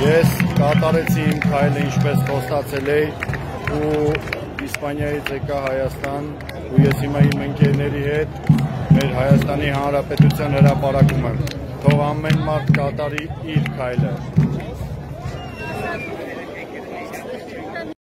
Ես կատարեցի իմ քայլը ինչպես խոստացել էի ու Իսպանիայից եկա Հայաստան ու ես հիմա իմ ընկերների հետ մեր Հայաստանի Հանրապետության հրապարակում եմ։ Թող ամեն մարդ կատարի իր քայլը։